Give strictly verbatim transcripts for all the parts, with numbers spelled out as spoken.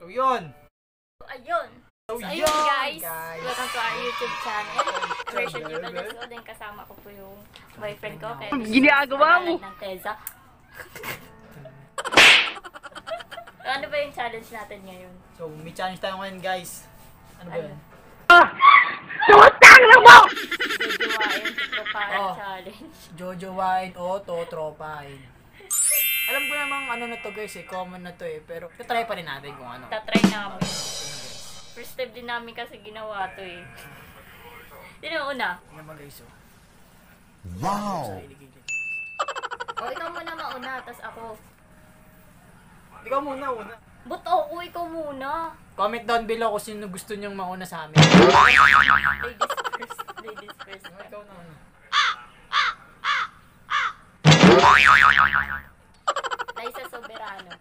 So yun. So, ayun. So, So, yun, ayun guys. guys. Welcome to our YouTube channel. Version Gibalesco. Then kasama ko po yung boyfriend ko. Kaya ginagawa mo? ng Teza. So, ano ba yung challenge natin ngayon? So may challenge tayo ngayon guys. Ano ba yun? Tutang na mo! Jojowain Tropahan Oh. Challenge. Jojo wine o to tropahin. Alam ko namang ano na to guys eh, common na to eh. Pero try pa rin natin kung ano. Tatry namin. First step din namin kasi ginawa to eh. Sino yung una? Ano naman guys oh. Wow! Sa iligilid. O, ikaw muna mauna, tas ako. Ikaw muna, una. But ako, ikaw muna. Comment down below kung sino gusto nyong mauna sa amin. Ladies first. Ladies first. Ikaw na una. Liza Soberano.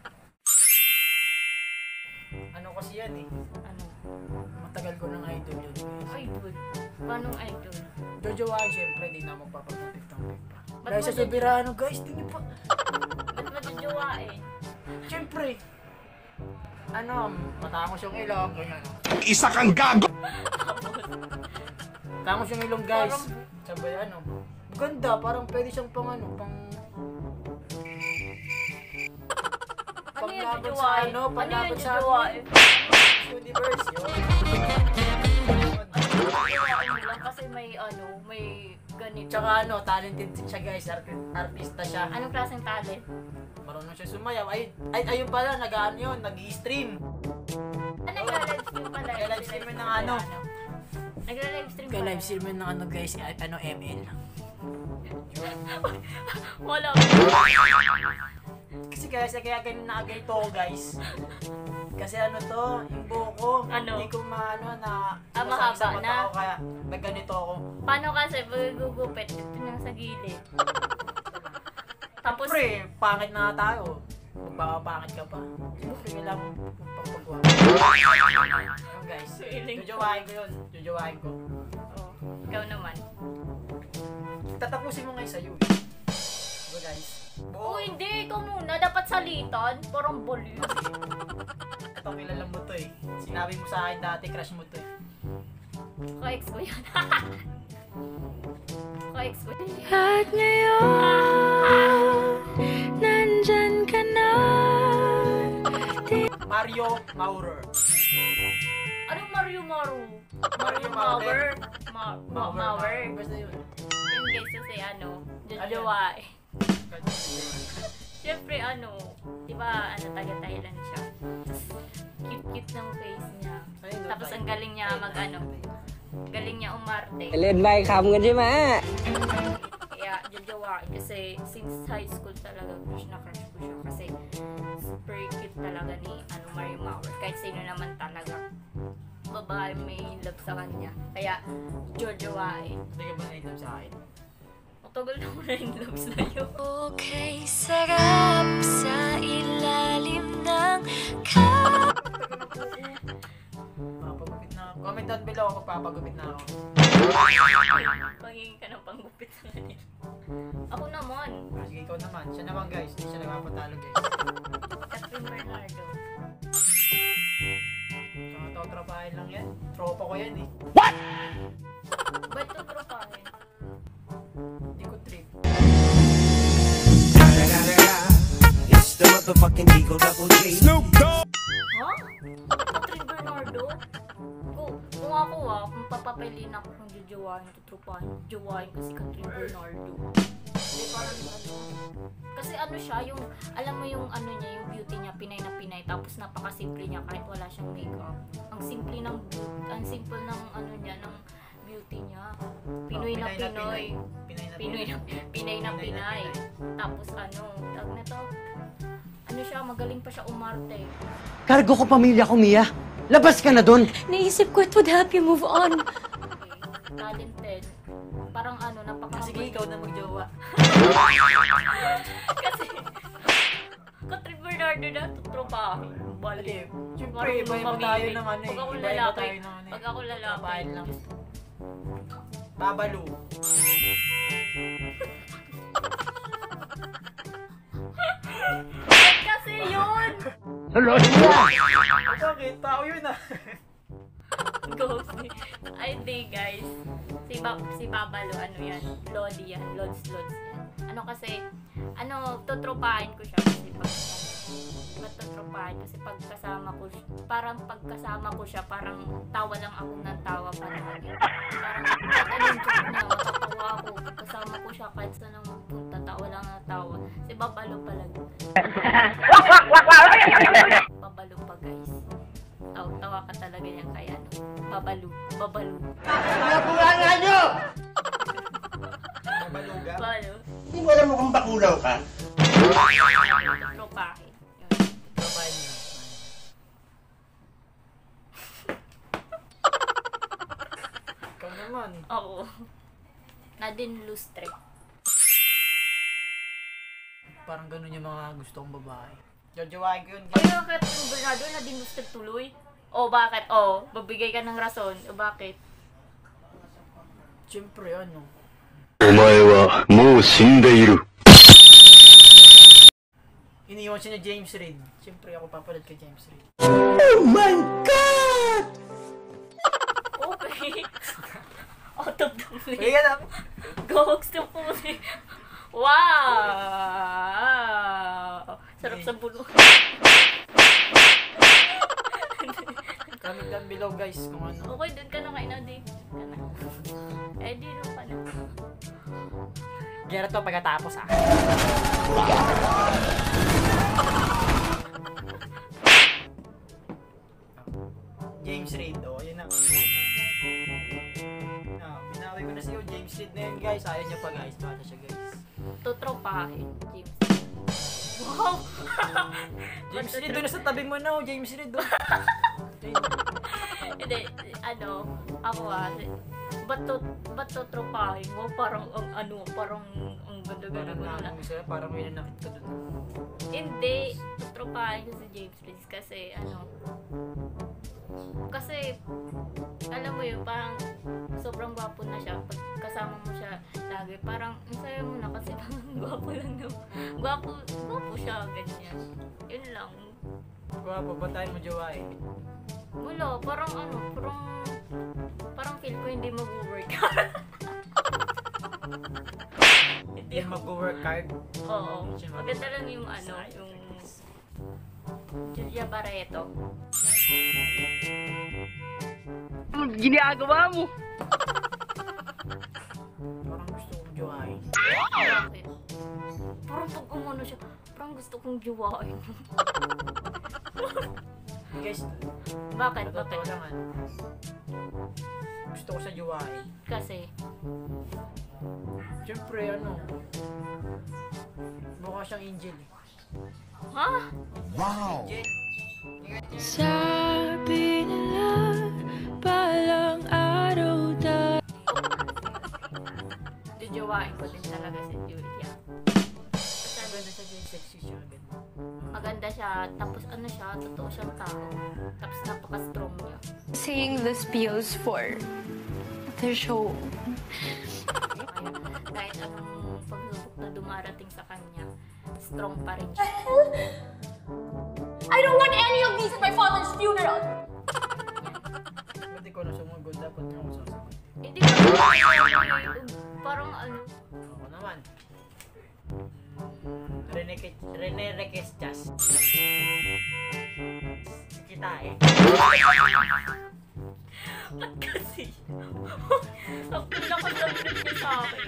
Ano kasi yan eh. Ano? Matagal ko ng idol yun guys. Idol. Paanong idol? Jojo wine syempre di na magpapagpapit ng pipa. Ba't Dahil sa mo Soberano guys, tingin pa. Ba't majujuwain? Syempre. Ano, matangos yung ilong. Ganyan. Isa kang gago! Tangos yung ilong guys. Parang- Sabay ano. Ganda, parang pwede siyang pang ano, pang... Ano yung Panglaban sa jujuwain? ano, Ano panglaban yung sa jujuwain? universe yun. Jujuwain mo lang kasi may ano, may ganito. Tsaka ano, talented din siya guys, Art artista siya. Anong klaseng talent? Marunong siya sumayaw. Ay, ay ayun pala, nag-ano yun, nag-i-stream. Ano nag-live-stream pala? Nag-live-stream yun ng ano? Nag-live-stream Kaya pala? live stream yun ng ano guys, ay- ano M L. Wala. Kasi guys, kaya ganun na ganito ako guys. Kasi ano to, yung buhok ko, Ano? hindi ko maano na Ah, mahaba masakit sa mata na? ko, kaya nagganito ako. Paano kasi pag gugupit? Ito nang sa gilid. Tapos, Pre, pangit na tayo. Magpapangit ka pa. Siyempre, kailangan pagpagwa. Ayun guys, Feeling ko. jujuwain ko yun. Jujuwain ko. oh, ikaw naman. Tatapusin mo ngayon sa'yo. Diba guys? Oh, hindi. Ikaw muna. Dapat salitan. Parang baliw. Ito, kilala mo to eh. Sinabi mo sa akin dati, crush mo to eh. Ka-ex ko yan. Ka-ex ko yan. At ngayon, nandyan ka na. Mario Maurer. Anong Mario Maru? Mario Maurer. Maurer. Ma Ma Maurer. Basta yun. Yung guys kasi ano, jojowain. Siyempre ano, di ba ano, taga-Thailand siya. Tapos, cute-cute ng face niya. Ayun, Tapos ang galing niya mag ano, galing niya umarte. เล่นใบคำกันใช่ไหม Kaya jojowain kasi since high school talaga crush na crush ko siya. Kasi super cute talaga ni ano, Mario Maurer. Kahit sino naman talaga babae may love sa kanya. Kaya jojowain. Hindi ka ba na-love sa akin? Matagal na mo na yung love sa'yo. Okay, sarap sa ilalim ng Papagupit na ako. Comment down below kung papagupit na ako. Pangingin ka ng panggupit sa kanila. Ako naman. Ah, sige, ikaw naman. Siya naman guys. Hindi siya nagpapatalo guys. Catherine Bernardo. Tsaka to, tropahin lang yan. Tropa ko yan eh. Ba't ito tropahin? Hindi ko trip. It's the motherfucking Eagle Double G. Snoop Dogg! Ha? Catherine Bernardo? Kung, kung ako ah, kung papapilin ako kung jujuwain, tutropahin, jujuwain ko si Catherine Bernardo. Hindi parang ano. Kasi ano siya, yung, alam mo yung ano niya, yung beauty niya, pinay na pinay, tapos napakasimple niya kahit wala siyang makeup. Ang simple ng beauty, ang simple ng ano niya, ng beauty niya. Pinoy na Pinoy. Pinay na Pinoy na Pinay na Pinay. Tapos ano, tawag na to. Ano siya, magaling pa siya umarte. Kargo ko pamilya ko, Mia. Labas ka na dun. Naisip ko it would help you move on. Okay. Talented. Parang ano, napaka Sige, ikaw na magjowa. Kasi Catherine Bernardo na tutropahin. Bali. Siyempre, iba-iba tayo ng ano eh. Pag ako Iba-iba lalaki, tayo ng ano eh. pag ako lalaki, Tropahin lang. Babalu. Ba't kasi yun? Tuloy mo yan. Ikaw tao yun ah. Ghost. Ay, hindi guys. Si, ba si Babalo, ano yan? Lodi yan. Lods, lods yan. Ano kasi, ano, tutropahin ko siya kasi pag, ba't tutropahin? Kasi pagkasama ko, parang pagkasama ko siya, parang tawa lang ako ng tawa palagi. Parang, kahit anong joke niya, matatawa ako. Kasama ko siya kahit saan ang punta, tawa lang ng tawa. Si Babalo palagi. Babalo pa guys. Tawa-tawa ka talaga yan kaya ano. Babalo. Babalo. Napulangan nyo! Mabaluga. Babalo. Hindi mo alam mo kung bakulaw ka? Tropahe. Tropahin niyo. Ikaw naman. Oo. Nadine Lustre. Parang ganun yung mga gusto kong babae. Jojowain ko yun. Ay, bakit yung Bernardo Nadine Lustre tuloy? O bakit? O, babigay ka ng rason. O bakit? Siyempre ano. お前はもう死んでいる。 Iniwan siya ni James Reid. Siyempre ako papalit kay James Reid. Oh my God! Okay. Out of the Kaya play. ka na. Gogs to pusi. Wow! Sarap sa bulo. Comment down below guys kung ano. Okay, dun ka na kay Nadi. Ka na. Eh, di lang ka na. Gera to pagkatapos ah. James Reid, oh, yun na. Ah, binawi ko na siyo, James Reid na yun guys. Ayaw niya pa guys, bata siya guys. Tutropahin, James. Wow! James Reid, doon na sa tabi mo na, oh, James Reid. Oh. Hindi, ano, ako ah, ba't to, ba't tutropahin mo? Parang, ang ano, parang, ang ganda-ganda Parang mo na. nakakamiss sa'yo, parang may nanakit ka doon. Hindi, tutropahin ko si James Reid kasi, ano, kasi, alam mo yun, parang sobrang gwapo na siya. Pag kasama mo siya lagi, parang masaya mo na kasi parang gwapo lang na. Gwapo, gwapo siya, ganyan. Yun lang. Gwapo, ba't tayo mo jowain? Wala, parang ano, parang, parang feel ko hindi mag-work. Hindi mag-work hard. Oo, maganda lang yung ano, yung Julia Barreto. Ginagawa mo! Parang gusto kong jowain. Bakit? Parang pag umano siya, parang gusto kong juwain. Guys, Bakit? totoo Bakit? lang ano. Gusto ko sa jowain. Kasi, Siyempre ano. Mukha siyang angel eh. ha? Angel. Sabi nila, palang araw tayo. Jujuwain ko din talaga si Julia. Sabi na siya din, sexy siya. Ganun. Maganda siya, tapos ano siya, totoo siyang tao. Tapos napaka-strong niya. Saying the spiels for the show. Kaya, kahit anong pagsubok na dumarating sa kanya, strong pa rin siya. I don't want any of these at my father's funeral! Ba't ikaw na sumugod? Dapat nga ako sasagot. Hindi ko parang ano, Ako naman. Rene, Rene Requestas. Kita eh. ba't kasi? Ang pinakasabihin niya sa akin.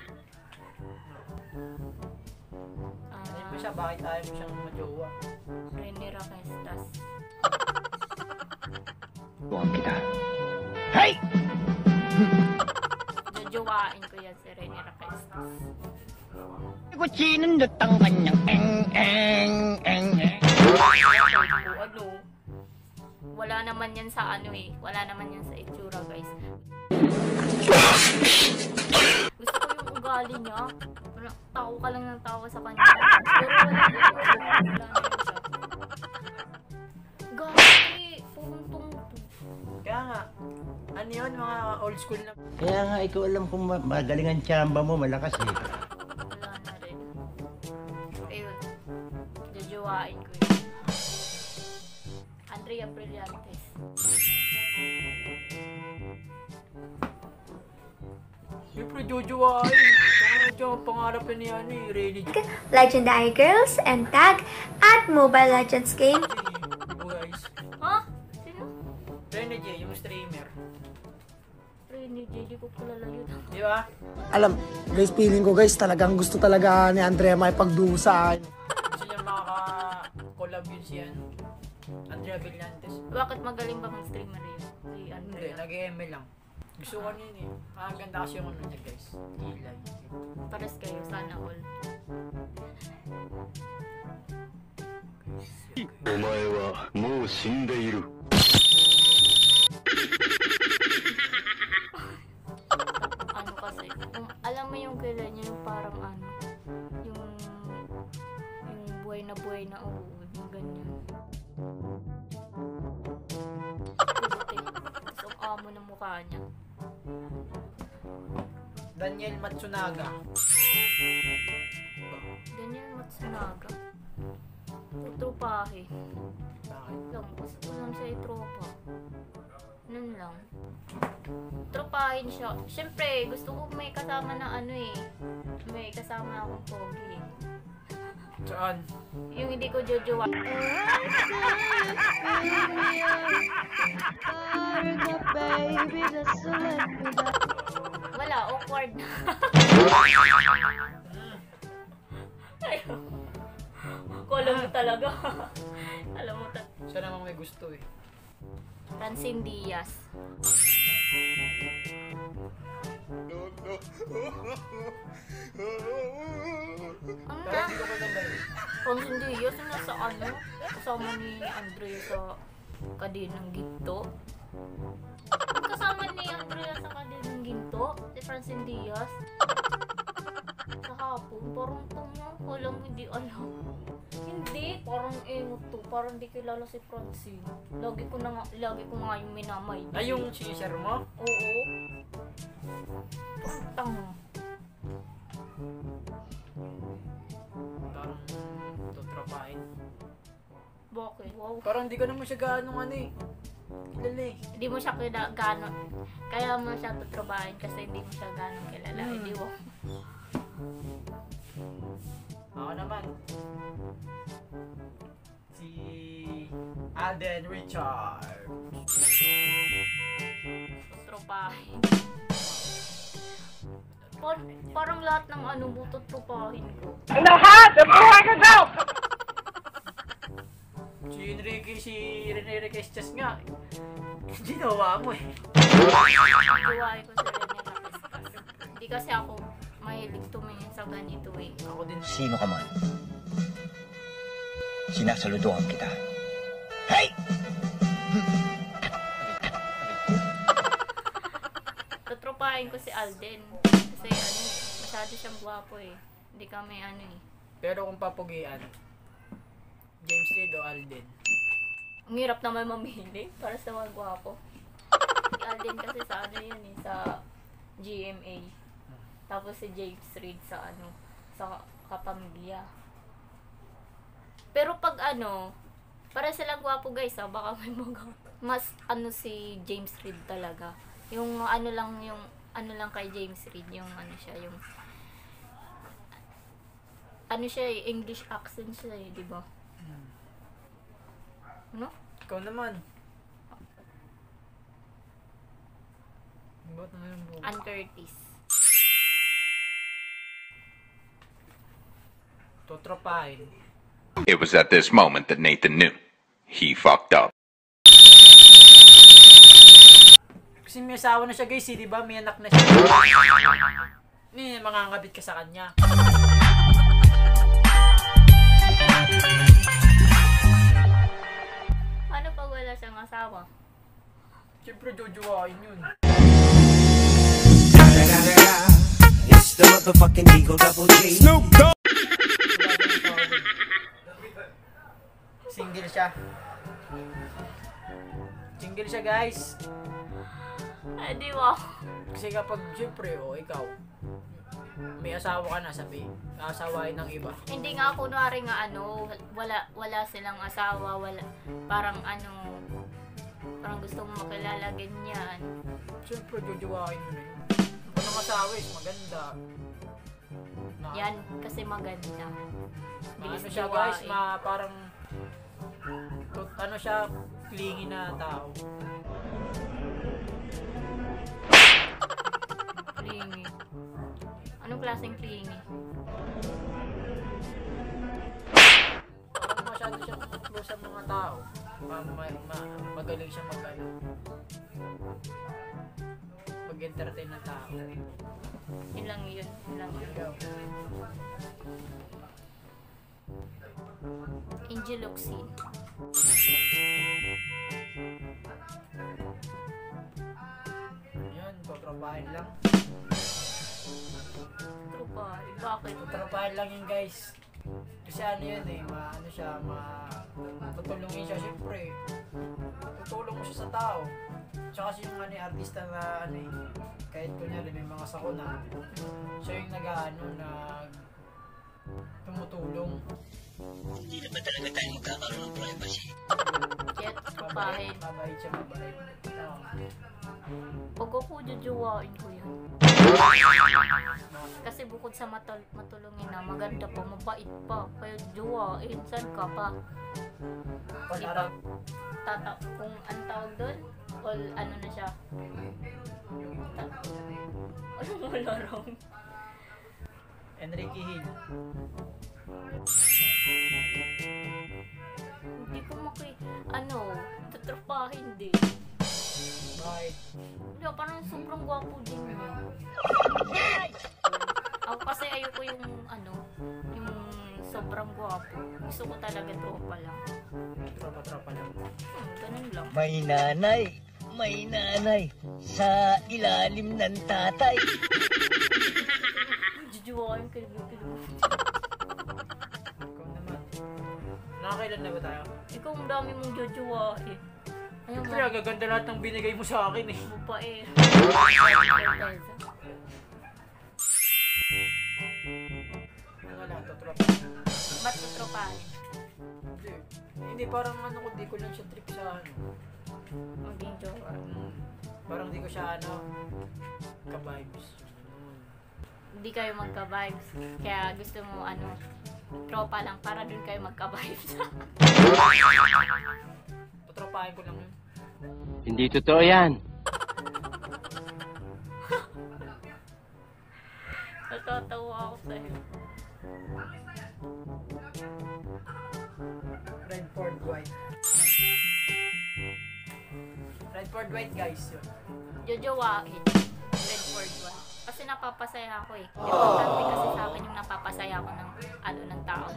Hindi Ah, mo siya, bakit ayaw mo siyang majowa? Rene Raquestas. Buwan kita. Hey! Jojowain ko yan si Rene Raquestas. Kutsinong datang kanyang eng eng eng eng. O ano, wala naman yan sa ano eh. Wala naman yan sa itsura guys. Gusto ko yung ugali niya. Parang tao ka lang ng tawa sa kanya. Pero wala na yun. Wala na yun siya. Gagi, puntong Kaya nga, ano yun, mga old school na. Kaya nga, ikaw alam kung ma- magaling ang tsamba mo, malakas eh. wala na rin. Ayun. Jojowain ko yun. Andrea Andrea Brillantes. Siyempre, jojowain. Ito, pangarap na ni ano eh, Rene J. Legendary Girls, and tag at Mobile Legends game. Diba guys? Ha? Sino? Rene J, yung streamer. Rene J, di ko kilala yun. Di ba? Alam, guys, feeling ko guys, talagang gusto talaga ni Andrea makipagduo sa akin. Gusto niya makaka-collab yun si ano, Andrea Brillantes. Bakit magaling ba ng streamer yun? Si Hindi, Andrea. nag-M L lang. Gusto ko yun eh. Ang ganda kasi yung ano niya guys. Kilay. Pares kayo, sana all. お前はもう死んでいる。 Ano kasi, kung alam mo yung kailan niya yung parang ano, yung yung buhay na buhay na uod, yung ganyan. Puti. Tapos ang amo ng mukha niya. Daniel Matsunaga. Daniel Matsunaga. Tutrupahe. Bakit? Lang, gusto ko lang siya itropa. Nun lang. Tropahin siya. Siyempre, gusto ko may kasama na ano eh. May kasama akong pogi eh. Saan? Yung hindi ko jojowa. Wala, awkward na. Ayaw. Alam mo talaga. Alam mo talaga. Siya namang may gusto eh. Francine Diaz. Ano na? Pero dito ko na ba yun? Francine Diaz na sa ano? Kasama ni Andrea sa Kadinang Ginto. Kasama ni Andrea sa Kadinang Ginto? Si Francine Diaz? Sa hapon, parang tungo. Walang hindi alam. Hindi, parang engot to. Parang di kilala si Francine. Lagi ko na nga, lagi ko nga yung minamay. Ay, yung sinisir mo? Oo. Tanga. Parang tutropahin. Bakit? Wow. Parang di ka naman siya gaano ano eh. Kilala eh. Hindi mo siya kila gano'n. Kaya mo siya tutrobahin kasi hindi mo siya gano'n kilala. Hmm. Hindi mo. Ako naman. Si Alden Richard. Tutropahin. Par parang lahat ng ano mo tutropahin ko. Si Enrique, si Rene Requestas nga. Ginawa mo eh. Gawain ko sa Rene Requestas. Hindi kasi ako mahilig tumingin sa ganito eh. Ako din. Sino ka man? Sinasaludohan kita. Hey! Tutropahin ko si Alden. Kasi ano, masyado siyang gwapo eh. Hindi kami ano eh. Pero kung papugian, James Reid o Alden? Ang hirap naman mamili para sa mga gwapo. Si Alden kasi sa ano yun eh, sa G M A. Tapos si James Reid sa ano, sa Kapamilya. Pero pag ano, para silang gwapo guys ah, baka may mga mas ano si James Reid talaga. Yung ano lang, yung ano lang kay James Reid, yung ano siya, yung ano siya eh, English accent siya eh, di ba? Hmm. Ano? Ikaw naman. Ba't na yung buo? Ann Curtis. Tutropahin. It was at this moment that Nathan knew. He fucked up. Kasi may asawa na siya guys, eh, di ba? May anak na siya. Hindi, mangangabit ka sa kanya. Ano pag wala siyang asawa? Siyempre, jojowain yun. It's the motherfucking Eagle Double G. Snoop Dogg. Single siya. Single siya guys. Ay, di ba? Kasi kapag, siyempre, o oh, ikaw, may asawa ka na, sabi, asawain ng iba. Hindi nga, kunwari nga ano, wala wala silang asawa, wala, parang ano, parang gusto mo makilala, ganyan. Siyempre, jojowain mo na yun. Kung nang asawa is maganda. Na, Yan, kasi maganda. ma- Bilis ano siya guys, jowain. ma, parang, tut, ano siya, clingy na tao. Clingy. Anong klaseng clingy? Parang masyado siya close sa mga tao. Ma, ma, ma, magaling siya mag, ano, mag-entertain ng tao. Yun lang yun. Yun lang yun. Ikaw. Angel Oxy. Yun, patrapahin lang. Tropa, bakit? Patrapahin lang yun guys. Kasi ano yun eh, ma, ano siya, ma, tutulungin siya syempre. Tutulong mo siya sa tao. Tsaka kasi yung ano, eh, artista na ano eh, kahit kunyari may mga sakuna, siya yung nag-ano, nag, tumutulong. Hindi naman talaga tayo magkakaroon ng privacy. Kaya tropahin. Mabait siya, mabait. Oo. Pag ako jujuwain ko yan. Kasi bukod sa matul matulungin na, maganda pa, mabait pa. Kaya juwain, saan ka pa? Pag-arap. Tata, kung ang tawag doon, all ano na siya. Ta Anong wala wrong? Enrique Hill. Hindi ko maki, ano, tatrapahin din. Bakit? Wala, parang sobrang gwapo din niya. Ako kasi ayoko yung, ano, yung sobrang gwapo. Gusto ko talaga tropa lang. Tropa-tropa lang. Hmm, ganun lang. May nanay, may nanay, sa ilalim ng tatay. Jujuwain kayo, kayo. Ikaw naman. Nakakailan na ba tayo? Ikaw ang dami mong jujuwain. Ayun Siyempre, ang gaganda lahat ng binigay mo sa akin eh. Bupa eh. Wala, totropa. Ba't tutropahin? Hindi. Hindi, parang ano ko, di ko lang siya trip sa ano. Maging jowa. Hmm, parang di ko siya ano, ka-vibes. Hmm. Hindi kayo magka-vibes. Kaya gusto mo ano, tropa lang para dun kayo magka-vibes. Patropahin ko lang yun. Hindi totoo yan. Natatawa ako sa'yo. Redford White. Redford White guys yun. Jojowain. Redford one. Kasi napapasaya ako eh. Importante kasi sa akin yung napapasaya ako ng ano ng tao.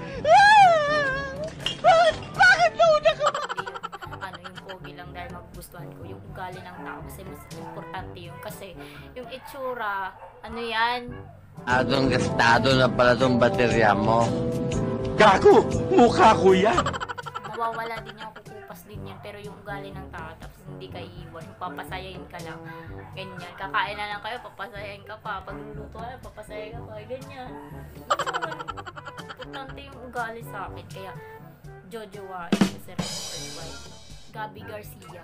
Bakit nauna ka? Ano yung pogi lang dahil magugustuhan ko yung ugali ng tao kasi mas importante yun kasi yung itsura ano yan Adong gastado na pala tong baterya mo. Gago! Mukha ko yan! mawawala din yan kukupas din yan pero yung ugali ng tao tapos hindi ka iiwan yung papasayain ka lang ganyan kakain na lang kayo papasayain ka pa pagluluto ka lang papasayain ka pa ganyan importante yung ugali sa akin kaya Jojo White kasi Redford White Gabby Garcia.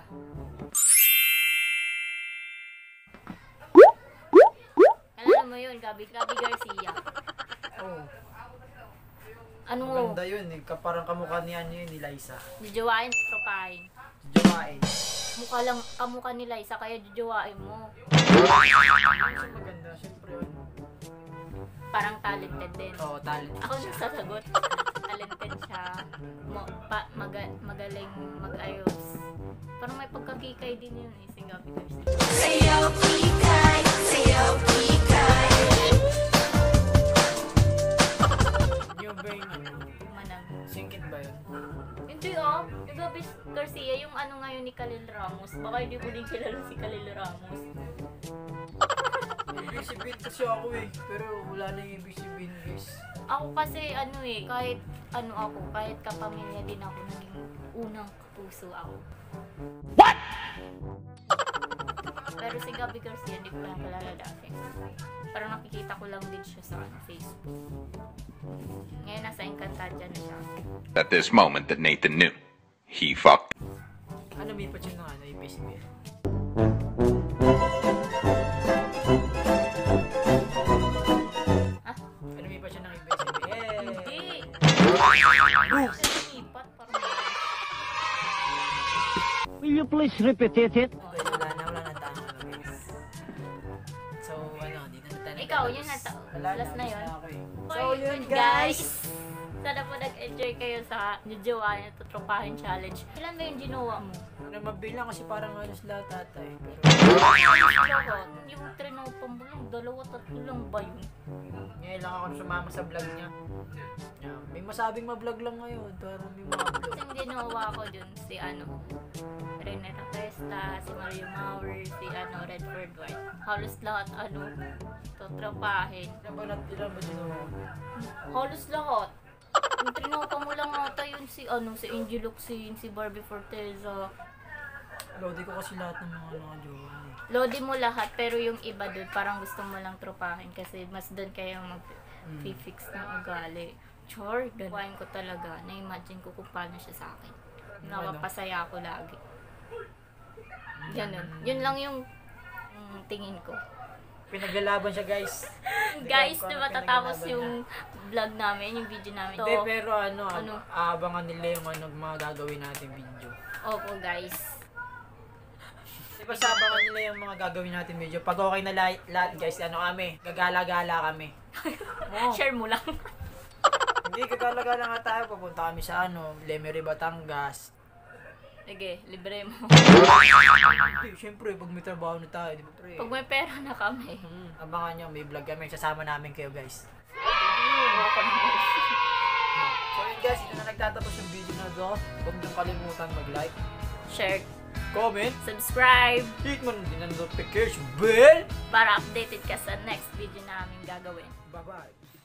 Alam mo yun, Gabby, Gabby Garcia. Oh. Ano mo? Maganda yun eh. Ka- Parang kamukha niya yun ni Liza. Jujuwain, tropahin. Jowain. Mukha lang, kamukha ni Liza, kaya jujuwain mo. Kasi maganda, syempre yun. Parang talented din. Oo, talent Ako siya. nagsasagot. Talented siya. Mo, pa, maga, magaling mag-ayos. Parang may pagkakikay din yun eh, si Gabby Garcia. Sayaw kikay, sayaw kikay. Yung ba yung ano? Manang. Singkit ba yun? Hindi ah, yung Gabby Garcia, yung ano ngayon ni Khalil Ramos. Baka hindi mo din kilala si Khalil Ramos. Ibig sabihin kasi ako eh. Pero wala na yung ibig sabihin guys. Ako kasi ano eh, kahit ano ako, kahit kapamilya din ako, naging unang kapuso ako. What? Pero si Gabby Garcia, hindi ko lang kilala dati. Parang nakikita ko lang din siya sa Facebook. Ngayon nasa Encantadia na siya. At this moment that Nathan knew, he fucked. Ano may pa siya ng ano, A B S B L? Ah? Ano may pa siya ng A B S B L? Hindi! Lumipat, parang... Will you please repeat it? Okay, wala na, wala na tama na guys. So, ano, dito na tayo. Ikaw, yun na, ta- Wala last na yun. ako eh. So, So, yun guys. Sana po nag-enjoy kayo sa Jojowain at Tutropahin Challenge. Ilan ba yung ginawa mo? Ano, mabilang kasi parang halos lahat ata eh. Pero, Lahat. Yung trinopa mo lang, dalawa, tatlo lang ba yun? ngayon lang ako sumama sa vlog niya. Yeah, may masabing ma-vlog lang ngayon. Pero may mga vlog. Yung ginawa ko dun, si ano, Rene Festa, si Mario Maurer, si ano, Redford White. Halos lahat, ano, tutropahin. Ilan ba natin, ilan ba ginawa ko? Halos lahat. Yung trinopa mo lang ata yun si, ano, si Angel Luxin, si Barbie Forteza. Lodi ko kasi lahat ng mga mga jowa eh. Lodi mo lahat, pero yung iba dun, parang gusto mo lang tropahin kasi mas dun kayo mag-fix ng ugali. Chor, ganawain ko talaga. Na-imagine ko kung paano siya sa akin. Napapasaya ako lagi. Ganun. Yun lang yung mm, tingin ko. Pinaglalaban siya guys. Guys, Kung di ano ba tatapos pinaglalaban yung vlog namin, yung video namin? Hindi, pero ano, Ano? aabangan nila yung ano, mga gagawin natin video. Opo, guys. Di ba sabangan nila yung mga gagawin natin video? Pag okay na lahat, lahat guys, ano kami, gagala-gala kami. Oh. Share mo lang. Hindi, gagala-gala nga tayo. Pupunta kami sa ano, Lemery, Batangas. Sige, libre mo. Hindi, syempre, pag may trabaho na tayo, di ba pre? Pag may pera na kami. Hmm, abangan nyo, may vlog kami. Sasama namin kayo guys. So yun guys, ito na nagtatapos yung video na to. Huwag niyong kalimutan mag-like, Share, comment, subscribe, hit mo din ang notification bell. para updated ka sa next video namin gagawin. Bye-bye.